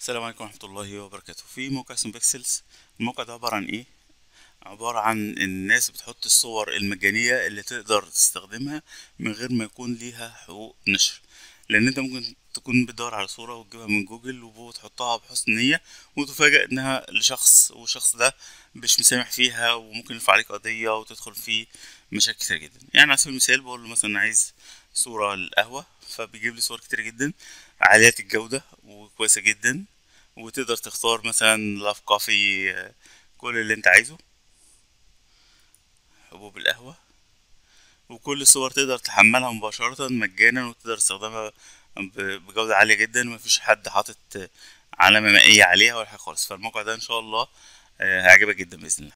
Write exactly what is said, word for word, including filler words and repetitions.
السلام عليكم ورحمة الله وبركاته. في موقع اسمه بيكسلز. الموقع ده عبارة عن ايه؟ عبارة عن الناس بتحط الصور المجانية اللي تقدر تستخدمها من غير ما يكون ليها حقوق نشر. لان انت ممكن تكون بتدور على صورة وتجيبها من جوجل وتحطها بحسن نية، وتفاجأ انها لشخص، والشخص ده مش مسامح فيها وممكن يرفع عليك قضية وتدخل في مشاكل كتير جدا. يعني على سبيل المثال بقول له مثلا عايز صورة للقهوة، فبيجيب لي صور كتير جدا عالية الجودة وكويسة جدا، وتقدر تختار مثلا لاف كوفي، كل اللي انت عايزه، حبوب القهوة. وكل الصور تقدر تحملها مباشرة مجانا، وتقدر تستخدمها ب- بجودة عالية جدا، مفيش حد حاطط علامة مائية عليها ولا حاجة خالص. فالموقع ده ان شاء الله آه، هيعجبك جدا بإذن الله.